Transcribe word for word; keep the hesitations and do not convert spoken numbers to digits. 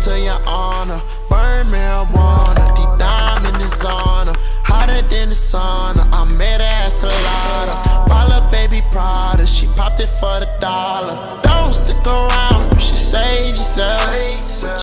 to your honor. Burn marijuana, the diamond is on her. Hotter than the sauna, I met her at Salada. Balla baby Prada, she popped it for the dollar. Don't stick around, you should save yourself.